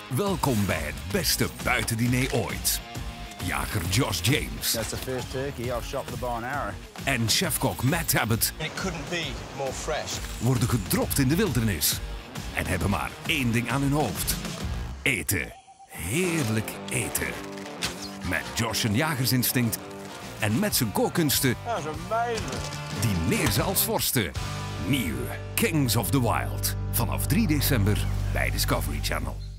Welkom bij het beste buitendiner ooit. Jager Josh James. That's the first turkey I've shot with a bow and arrow. En chefkok Matt Abbott It couldn't be more fresh. worden gedropt in de wildernis. En hebben maar één ding aan hun hoofd. Eten. Heerlijk eten. Met Josh een jagersinstinct en met zijn kookkunsten That's amazing. dineer ze als vorsten. Nieuw Kings of the Wild. Vanaf 3 december bij Discovery Channel.